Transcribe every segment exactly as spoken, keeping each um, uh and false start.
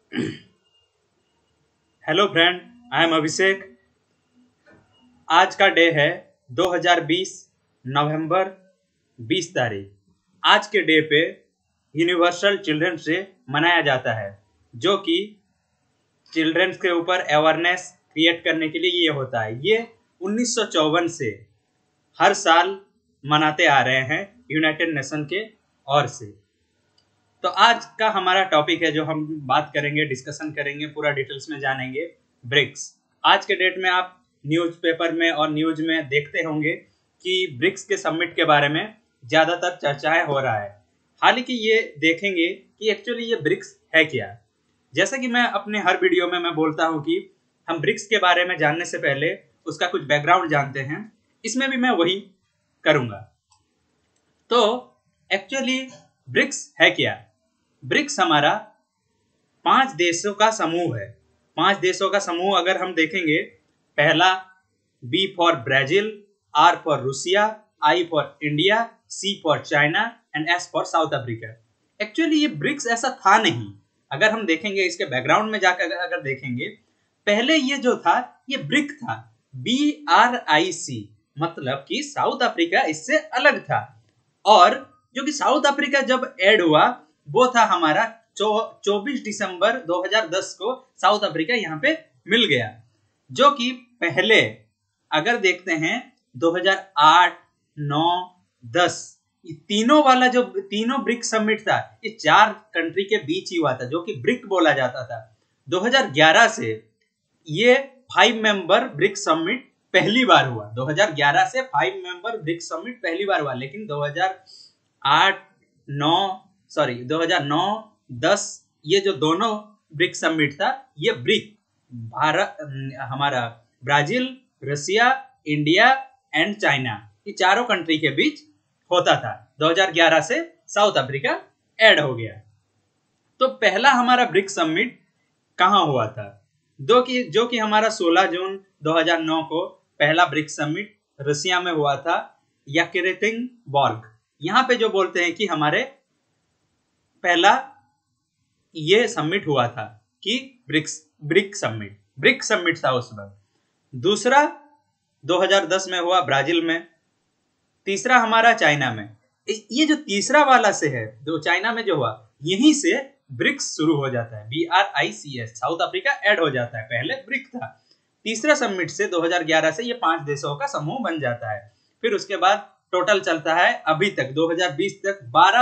Hello friend, I am Abhishek. आज का day है दो हज़ार बीस नवंबर बीस तारीख। आज के डे पे यूनिवर्सल चिल्ड्रंस डे मनाया जाता है, जो कि चिल्ड्रंस के ऊपर अवेयरनेस क्रिएट करने के लिए ये होता है। ये उन्नीस सौ चौवन से हर साल मनाते आ रहे हैं यूनाइटेड नेशन के ओर से। तो आज का हमारा टॉपिक है जो हम बात करेंगे, डिस्कशन करेंगे, पूरा डिटेल्स में जानेंगे, ब्रिक्स। आज के डेट में आप न्यूज़पेपर में और न्यूज में देखते होंगे कि ब्रिक्स के समिट के बारे में ज़्यादातर चर्चाएं हो रहा है। हालांकि ये देखेंगे कि एक्चुअली ये ब्रिक्स है क्या। जैसा कि मैं अपने हर वीडियो में मैं बोलता हूँ कि हम ब्रिक्स के बारे में जानने से पहले उसका कुछ बैकग्राउंड जानते हैं, इसमें भी मैं वही करूँगा। तो एक्चुअली ब्रिक्स है क्या? ब्रिक्स हमारा पांच देशों का समूह है। पांच देशों का समूह अगर हम देखेंगे, पहला B for Brazil, R for Russia, I for India, C for China and S for South Africa. Actually ये ब्रिक्स ऐसा था नहीं। अगर हम देखेंगे इसके बैकग्राउंड में जाकर अगर देखेंगे, पहले ये जो था ये ब्रिक था, बी आर आई सी, मतलब कि साउथ अफ्रीका इससे अलग था। और जो कि साउथ अफ्रीका जब ऐड हुआ वो था हमारा चौबीस दिसंबर दो हज़ार दस को साउथ अफ्रीका यहाँ पे मिल गया। जो कि पहले अगर देखते हैं दो हज़ार आठ, नौ, दस, ये तीनों वाला जो तीनों ब्रिक समिट था ये चार कंट्री के बीच ही हुआ था, जो कि ब्रिक बोला जाता था। दो हज़ार ग्यारह से ये फाइव मेंबर ब्रिक समिट पहली बार हुआ। दो हज़ार ग्यारह से फाइव मेंबर ब्रिक समिट पहली बार हुआ, लेकिन दो हज़ार आठ, नौ सॉरी दो हज़ार नौ, दस ये जो दोनों ब्रिक समिट था ये ब्रिक भारत, हमारा Brazil, Russia, India and China, ये चारों कंट्री के बीच होता था। दो हज़ार ग्यारह से साउथ अफ्रीका ऐड हो गया। तो पहला हमारा ब्रिक समिट कहाँ हुआ था? दो कि जो कि हमारा सोलह जून दो हज़ार नौ को पहला ब्रिक समिट रसिया में हुआ था, येकेटेरिनबर्ग। यहाँ पे जो बोलते हैं कि हमारे पहला ये समिट हुआ था कि BRICS BRIC summit BRIC summit था उस वक्त। दूसरा दो हज़ार दस में हुआ ब्राजील में। तीसरा हमारा चाइना में। ये जो तीसरा वाला से है, जो चाइना में जो हुआ, यहीं से ब्रिक्स शुरू हो जाता है, B R I C S, South Africa add हो जाता है, पहले ब्रिक था। तीसरा समिट से दो हज़ार ग्यारह से ये पांच देशों का समूह बन जाता है। फिर उसके बाद टोटल चलता है अभी तक दो हज़ार बीस तक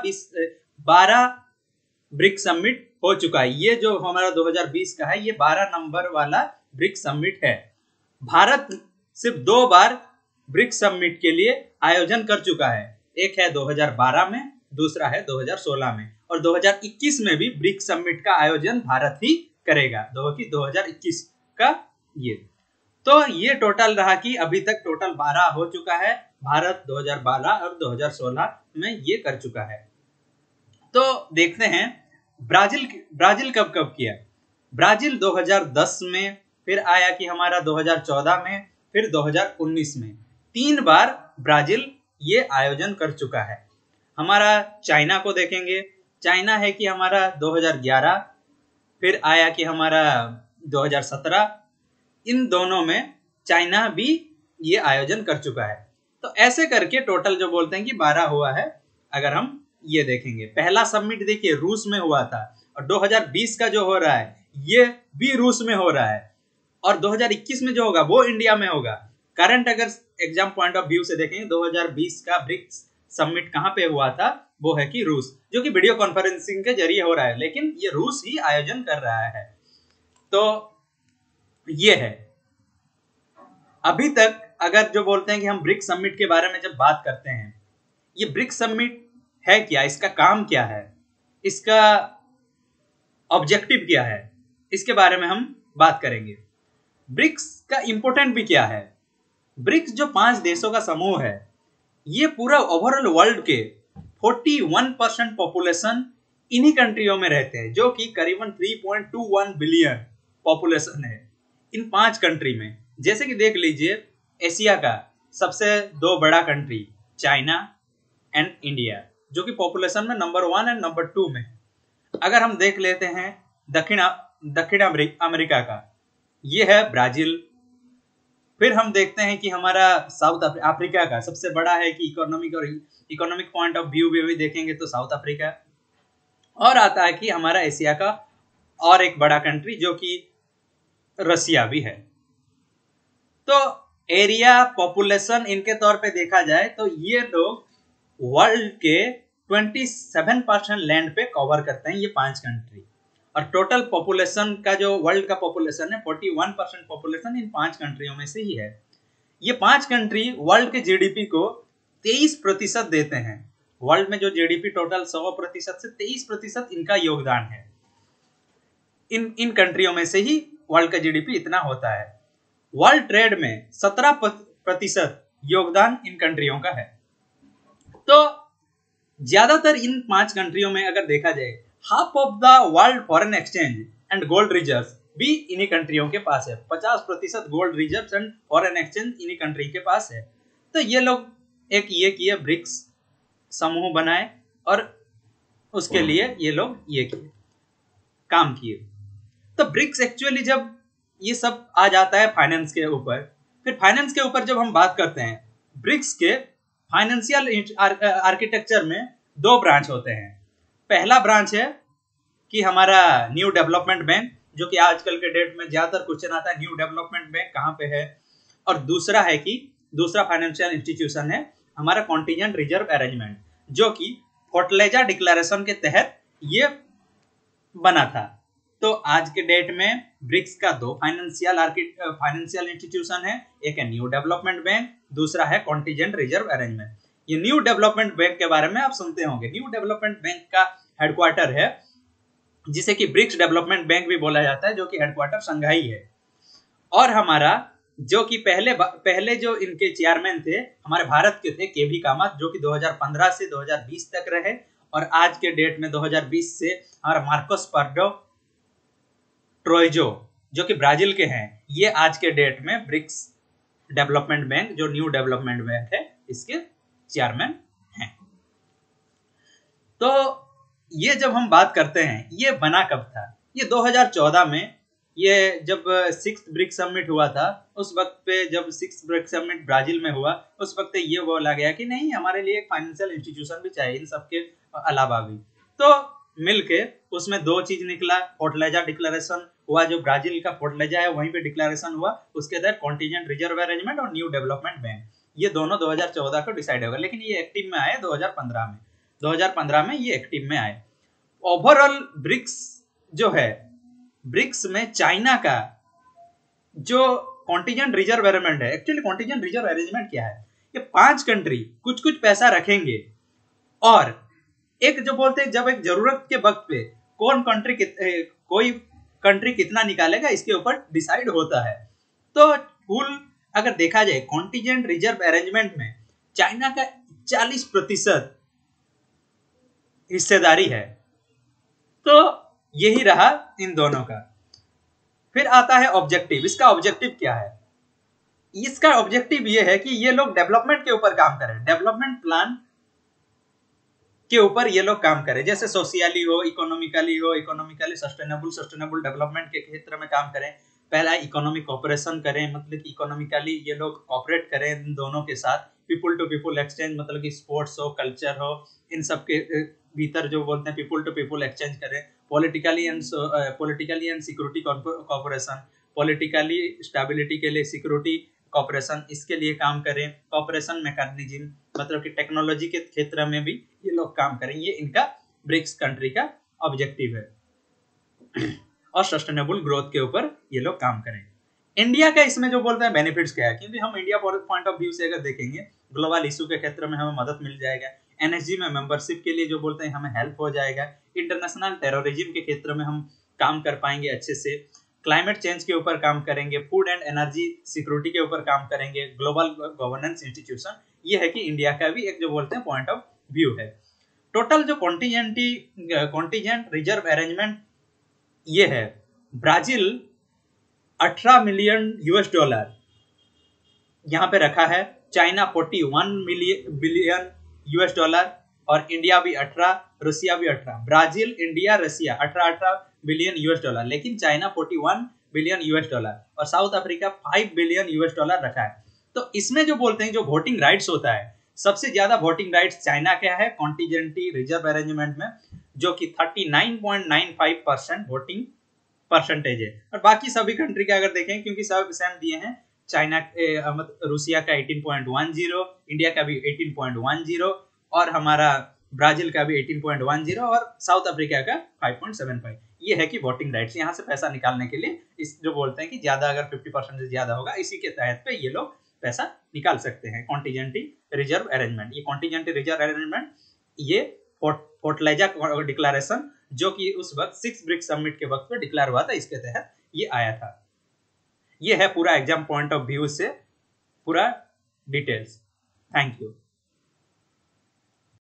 बारह ब्रिक समिट हो चुका है। ये जो हमारा दो हज़ार बीस का है ये बारह नंबर वाला ब्रिक समिट है। भारत सिर्फ दो बार ब्रिक समिट के लिए आयोजन कर चुका है। एक है दो हज़ार बारह में, दूसरा है दो हज़ार सोलह में, और दो हज़ार इक्कीस में भी ब्रिक समिट का आयोजन भारत ही करेगा, दो की दो हज़ार इक्कीस का ये। तो ये टोटल रहा कि अभी तक टोटल बारह हो चुका है। भारत दो हज़ार बारह और दो हज़ार सोलह में ये कर चुका है। तो देखते हैं ब्राजील ब्राजील कब कब किया। ब्राजील दो हज़ार दस में, फिर आया कि हमारा दो हज़ार चौदह में, फिर दो हज़ार उन्नीस में। तीन बार ब्राजील ये आयोजन कर चुका है। हमारा चाइना को देखेंगे, चाइना है कि हमारा दो हज़ार ग्यारह, फिर आया कि हमारा दो हज़ार सत्रह। इन दोनों में चाइना भी ये आयोजन कर चुका है। तो ऐसे करके टोटल जो बोलते हैं कि बारह हुआ है। अगर हम ये देखेंगे, पहला समिट देखिए रूस में हुआ था, और दो हज़ार बीस का जो हो रहा है ये भी रूस में हो रहा है, और दो हज़ार इक्कीस में जो होगा वो इंडिया में होगा। करंट अगर एग्जाम पॉइंट ऑफ व्यू से देखेंगे, दो हज़ार बीस का ब्रिक्स समिट कहाँ पे हुआ था, वो है कि रूस, जो कि वीडियो कॉन्फ्रेंसिंग के जरिए हो रहा है, लेकिन ये रूस ही आयोजन कर रहा है। तो ये है। अभी तक अगर जो बोलते हैं कि हम ब्रिक्स समिट के बारे में जब बात करते हैं, ये ब्रिक्स समिट है क्या, इसका काम क्या है, इसका ऑब्जेक्टिव क्या है, इसके बारे में हम बात करेंगे। ब्रिक्स का इंपोर्टेंट भी क्या है। ब्रिक्स जो पांच देशों का समूह है, ये पूरा ओवरऑल वर्ल्ड के इकतालीस परसेंट पॉपुलेशन इन्हीं कंट्रियों में रहते हैं, जो कि करीबन तीन पॉइंट दो एक बिलियन पॉपुलेशन है इन पांच कंट्री में। जैसे कि देख लीजिए, एशिया का सबसे दो बड़ा कंट्री चाइना एंड इंडिया, जो कि पॉपुलेशन में number one and number two में। अगर हम देख लेते हैं दक्षिण दक्षिण अमेरिका का, ये है ब्राजील। फिर हम देखते हैं कि हमारा साउथ अफ्रीका का सबसे बड़ा है कि इकोनॉमिक और इकोनॉमिक पॉइंट ऑफ व्यू भी देखेंगे तो साउथ अफ्रीका। और आता है कि हमारा एशिया का और एक बड़ा कंट्री जो कि रसिया भी है। तो एरिया, पॉपुलेशन इनके तौर पे देखा जाए तो ये लोग वर्ल्ड के सत्ताईस परसेंट लैंड पे कवर करते हैं, ये पांच कंट्री। और टोटल पॉपुलेशन का जो वर्ल्ड का पॉपुलेशन है इकतालीस परसेंट पॉपुलेशन इन पांच कंट्रियों में से ही है। ये पांच कंट्री वर्ल्ड के जीडीपी को तेईस प्रतिशत देते हैं। वर्ल्ड में जो जीडीपी टोटल सौ प्रतिशत से तेईस प्रतिशत इनका योगदान है। इन इन कंट्रियों में से ही वर्ल्ड का जीडीपी इतना होता है। वर्ल्ड ट्रेड में सत्रह प्रतिशत योगदान इन कंट्रियों का है। तो ज्यादातर इन पांच कंट्रियों में अगर देखा जाए, half of the world foreign exchange and gold reserves भी इन्हीं कंट्रियों के पास है। पचास प्रतिशत gold reserves and foreign exchange इन्हीं कंट्री के पास है। तो ये लोग एक ये किए, ब्रिक्स समूह बनाए और उसके लिए ये लोग ये किए, काम किए। तो ब्रिक्स एक्चुअली जब ये सब आ जाता है फाइनेंस के ऊपर, फिर फाइनेंस के ऊपर जब हम बात करते हैं, ब्रिक्स के फाइनेंशियल आर्किटेक्चर में दो ब्रांच होते हैं। पहला ब्रांच है कि हमारा न्यू डेवलपमेंट बैंक, जो कि आजकल के डेट में ज्यादातर क्वेश्चन आता है न्यू डेवलपमेंट बैंक कहाँ पे है। और दूसरा है कि दूसरा फाइनेंशियल इंस्टीट्यूशन है हमारा कॉन्टिजेंट रिजर्व अरेंजमेंट, जो कि फोर्टलेजा डिक्लेरेशन के तहत ये बना था। तो आज के डेट में ब्रिक्स का दो फाइनेंशियल फाइनेंशियल इंस्टीट्यूशन है, एक है न्यू डेवलपमेंट बैंक, दूसरा है कॉन्टिजेंट रिजर्व अरेंजमेंट। ये न्यू डेवलपमेंट बैंक के बारे में आप सुनते होंगे। न्यू डेवलपमेंट बैंक का हेडक्वार्टर है, जिसे कि ब्रिक्स डेवलपमेंट बैंक भी बोला जाता है, जो कि हेडक्वार्टर शंघाई है। और हमारा जो कि पहले पहले जो इनके चेयरमैन थे हमारे भारत के थे, केवी कामत, जो कि दो हज़ार पंद्रह से दो हज़ार बीस तक रहे। और आज के डेट में दो हज़ार बीस से हमारा मार्कोस पार्डो ट्रोइजो, जो कि ब्राजील के हैं, ये आज के डेट में ब्रिक्स डेवलपमेंट बैंक, जो न्यू डेवलपमेंट बैंक है, इसके चेयरमैन हैं। तो ये जब हम बात करते हैं, ये बना कब था? ये दो हज़ार चौदह में, ये जब सिक्स ब्रिक्स समिट हुआ था, उस वक्त पे जब सिक्स ब्रिक्स समिट ब्राजील में हुआ, उस वक्त ये बोला गया कि नहीं, हमारे लिए एक फाइनेंशियल इंस्टीट्यूशन भी चाहिए इन सबके अलावा भी। तो मिलके उसमें दो चीज निकला। फोर्टलेजा डिक्लेरेशन हुआ, जो ब्राजील का फोर्टलेजा है वहीं पे डिक्लेरेशन हुआ, उसके तहत कॉन्टिजेंट रिजर्व अरेंजमेंट और न्यू डेवलपमेंट बैंक, ये दोनों दो हज़ार चौदह को डिसाइड होगा। लेकिन ये एक्टिव में आए दो हज़ार पंद्रह में दो हज़ार पंद्रह में ये एक्टिव में आए। ओवरऑल ब्रिक्स जो है, ब्रिक्स में चाइना का जो कॉन्टिजेंट रिजर्व अरेंजमेंट है, एक्चुअली कॉन्टिजेंट रिजर्व अरेंजमेंट क्या है? ये पांच कंट्री कुछ कुछ पैसा रखेंगे और एक जो बोलते हैं जब एक जरूरत के वक्त पे कौन कंट्री कोई कंट्री कितना निकालेगा, इसके ऊपर डिसाइड होता है। तो कुल अगर देखा जाए कॉन्टिजेंट रिजर्व अरेंजमेंट में चाइना का चालीस प्रतिशत हिस्सेदारी है। तो यही रहा इन दोनों का। फिर आता है ऑब्जेक्टिव। इसका ऑब्जेक्टिव क्या है? इसका ऑब्जेक्टिव ये है कि ये लोग डेवलपमेंट के ऊपर काम करें, डेवलपमेंट प्लान के ऊपर ये लोग काम करें, जैसे सोशियली हो, इकोनॉमिकली हो, इकोनॉमिकली सस्टेनेबल सस्टेनेबल डेवलपमेंट के क्षेत्र में काम करें। पहला इकोनॉमिक कॉपरेशन करें, मतलब कि इकोनॉमिकली ये लोग कॉपरेट करें इन दोनों के साथ। पीपुल टू पीपुल एक्सचेंज, मतलब कि स्पोर्ट्स हो, कल्चर हो, इन सब के भीतर जो बोलते हैं पीपुल टू पीपुल एक्सचेंज करें। Politically and politically and security cooperation, politically stability के लिए सिक्योरिटी कॉपरेशन, इसके लिए काम करें। कॉपरेशन मैकेनिज्म, मतलब कि टेक्नोलॉजी के क्षेत्र में भी ये लोग काम करें। ये इनका ब्रिक्स कंट्री का ऑब्जेक्टिव है। और सस्टेनेबल ग्रोथ के ऊपर ये लोग काम करें। इंडिया का इसमें जो बोलते हैं बेनिफिट्स क्या है, क्योंकि हम इंडिया पॉइंट ऑफ व्यू से अगर देखेंगे, ग्लोबल इशू के क्षेत्र में हमें मदद मिल जाएगा। एनएसजी में मेंबरशिप के लिए जो बोलते हैं हमें हेल्प हो जाएगा। इंटरनेशनल टेररिज्म के क्षेत्र में हम काम कर पाएंगे अच्छे से। क्लाइमेट चेंज के ऊपर काम करेंगे। फूड एंड एनर्जी सिक्योरिटी के ऊपर काम करेंगे। ग्लोबल गवर्नेंस इंस्टीट्यूशन, ये है कि इंडिया का भी एक जो बोलते हैं पॉइंट ऑफ व्यू है। टोटल जो कॉन्टिजेंटी कॉन्टिजेंट रिजर्व अरेंजमेंट ये है, ब्राजील अठारह मिलियन यूएस डॉलर यहाँ पे रखा है, चाइना इकतालीस मिलियन बिलियन यूएस डॉलर, और इंडिया भी अठारह, रसिया भी अठारह। ब्राजील, इंडिया, रसिया अठारह अठारह बिलियन यूएस डॉलर, लेकिन चाइना इकतालीस बिलियन यूएस डॉलर और साउथ अफ्रीका पाँच बिलियन यूएस डॉलर रखा है। तो इसमें जो बोलते हैं जो वोटिंग राइट्स होता है, सबसे ज्यादा वोटिंग राइट्स चाइना का है कॉन्टिजेंटी रिजर्व अरेंजमेंट में, जो कि उनतालीस पॉइंट नौ पाँच परसेंट वोटिंग परसेंटेज है। और बाकी सभी कंट्री का अगर देखें, क्योंकि सब सेम दिए हैं, चाइना मतलब रूसिया का अठारह पॉइंट दस, इंडिया का भी अठारह पॉइंट दस और हमारा ब्राजील का भी अठारह पॉइंट दस और साउथ अफ्रीका का पाँच पॉइंट सात पाँच। ये है कि वोटिंग राइट्स यहाँ से पैसा निकालने के लिए, इस जो बोलते हैं कि ज्यादा अगर पचास परसेंट से ज्यादा होगा, इसी के तहत पे ये लोग पैसा निकाल सकते हैं। कॉन्टिजेंटी रिजर्व अरेंजमेंट, ये कॉन्टिजेंटी रिजर्व अरेंजमेंट ये फोर्टलेजा डिक्लेरेशन जो कि उस वक्त सिक्स ब्रिक्स समिट के वक्त पे डिक्लेयर हुआ था, इसके तहत ये आया था। ये है पूरा एग्जाम पॉइंट ऑफ व्यू से पूरा डिटेल्स। Thank you.